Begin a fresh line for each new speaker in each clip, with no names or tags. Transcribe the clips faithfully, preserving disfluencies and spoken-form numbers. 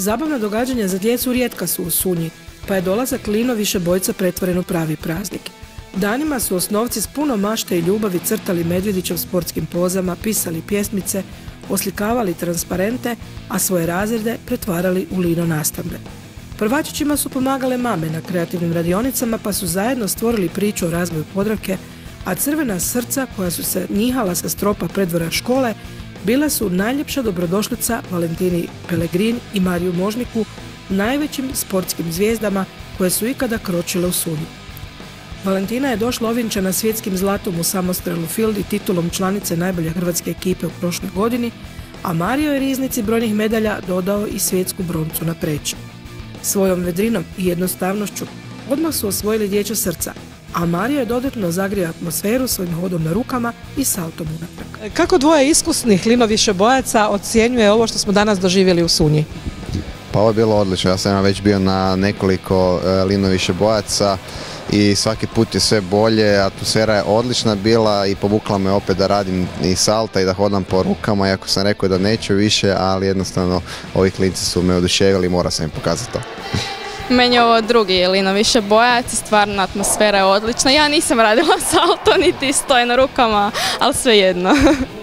Zabavna događanja za djecu rijetka su u Sunji, pa je dolazak Lino Višebojca pretvoren u pravi praznik. Danima su osnovci s puno mašte i ljubavi crtali medvjediće u sportskim pozama, pisali pjesmice, oslikavali transparente, a svoje razrede pretvarali u Lino nastambe. Prvačićima su pomagale mame na kreativnim radionicama, pa su zajedno stvorili priču o razvoju Podravke, a crvena srca koja su se njihala sa stropa predvora škole bila su najljepša dobrodošlica Valentini Pelegrin i Mariju Možniku, najvećim sportskim zvijezdama koje su ikada kročile u Sunju. Valentina je došla ovjenčana svjetskim zlatom u samostrelu field i titulom članice najbolje hrvatske ekipe u prošloj godini, a Mario je riznici brojnih medalja dodao i svjetsku broncu na preći. Svojom vedrinom i jednostavnošću odmah su osvojili dječja srca, a Mario je dodatno zagrio atmosferu svojim hodom na rukama i saltom unatrag.
Kako dvoje iskusnih Lino Višebojaca ocjenjuje ovo što smo danas doživjeli u Sunji?
Pa ovo je bilo odlično, ja sam već bio na nekoliko Lino Višebojaca i svaki put je sve bolje, atmosfera je odlična bila i povukla me opet da radim i salta i da hodam po rukama, iako sam rekao da neću više, ali jednostavno ovi klinci su me oduševili i mora sam im pokazati to.
Meni je ovo drugi Lino Višebojac, stvarno atmosfera je odlična. Ja nisam radila salto, niti stoje na rukama, ali svejedno.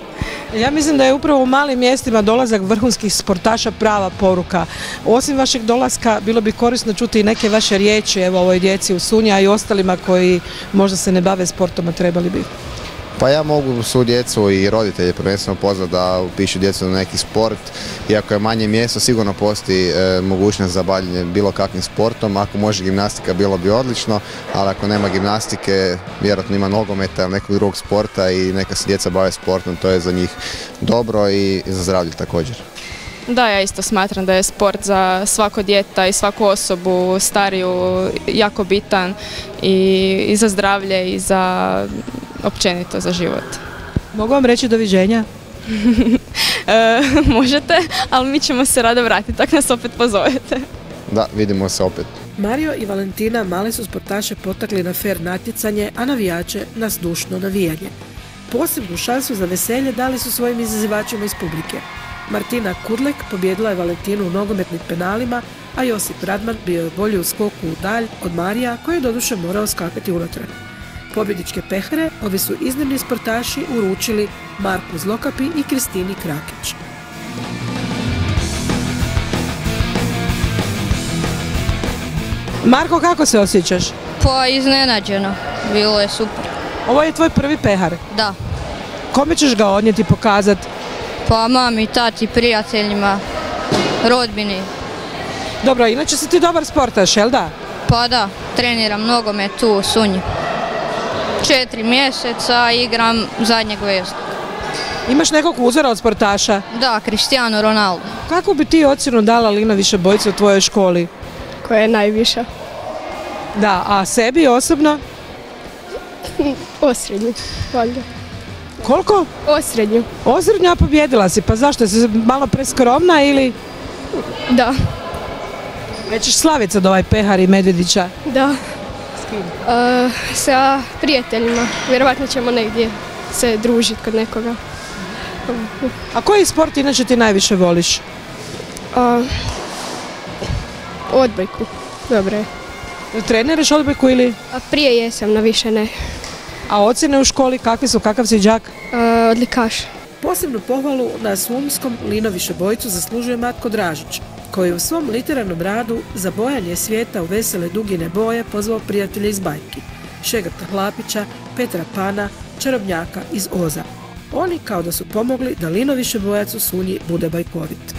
Ja mislim da je upravo u malim mjestima dolazak vrhunskih sportaša prava poruka. Osim vašeg dolaska bilo bi korisno čuti i neke vaše riječi evo ovoj djeci u Sunji, a i ostalima koji možda se ne bave sportom, a trebali bi.
Pa ja mogu svu djecu i roditelje prvenstveno pozvati da upišu djecu na neki sport. Iako je manje mjesto, sigurno postoji e, mogućnost za bavljenje bilo kakvim sportom. Ako može gimnastika, bilo bi odlično, ali ako nema gimnastike, vjerojatno ima nogometa ili nekog drugog sporta i neka se djeca bave sportom, to je za njih dobro i za zdravlje također.
Da, ja isto smatram da je sport za svako dijete i svaku osobu stariju jako bitan i, i za zdravlje i za općenito za život.
Mogu vam reći doviđenja?
e, možete, ali mi ćemo se rado vratiti, tako nas opet pozovete.
Da, vidimo se opet.
Mario i Valentina mali su sportaše potakli na fer natjecanje, a navijače na zdušno navijanje. Posebnu šansu za veselje dali su svojim izazivačima iz publike. Martina Kudlek pobjedila je Valentinu u nogometnim penalima, a Josip Radman bio je bolji u skoku u dalj od Marija, koji je doduše morao skakati unatrag. Pobjedničke pehare ovi su iznimni sportaši uručili Marku Zlokapi i Kristini Krakić.
Marko, kako se osjećaš?
Pa iznenađeno, bilo je super.
Ovo je tvoj prvi pehar?
Da.
Kome ćeš ga odnijeti pokazati?
Pa mami, tati, prijateljima, rodbini.
Dobro, inače si ti dobar sportaš, jel da?
Pa da, treniram nogomet tu u Sunji. Četiri mjeseca igram zadnjeg veznog.
Imaš nekog uzora od sportaša?
Da, Cristiano Ronaldo.
Kako bi ti ocjenu dala Lino Višebojcu u tvojoj školi?
Koja je najviša?
Da, a sebi osobno?
Osrednju, valjda.
Koliko?
Osrednju.
Osrednja, pobjedila si, pa zašto? Si malo preskromna ili?
Da.
Nećeš slaviti od ovaj pehar i medvjedića?
Da.
S kim?
Uh, sa prijateljima. Vjerovatno ćemo negdje se družiti kod nekoga.
A koji sport inače ti najviše voliš?
Uh, odbojku. Dobro je.
Treniraš odbojku ili?
A prije jesam, na više ne.
A ocjene u školi kakvi su, kakav si đak?
Uh, odlikaš.
Posebnu pohvalu na Sunjskom Lino Višebojcu zaslužuje Matko Dražić, koji u svom literarnom radu za bojanje svijeta u vesele dugine boje pozvao prijatelje iz bajki, Šegrta Hlapića, Petra Pana, čarobnjaka iz Oza. Oni kao da su pomogli da Lino Višebojac u Sunji bude bajkovit.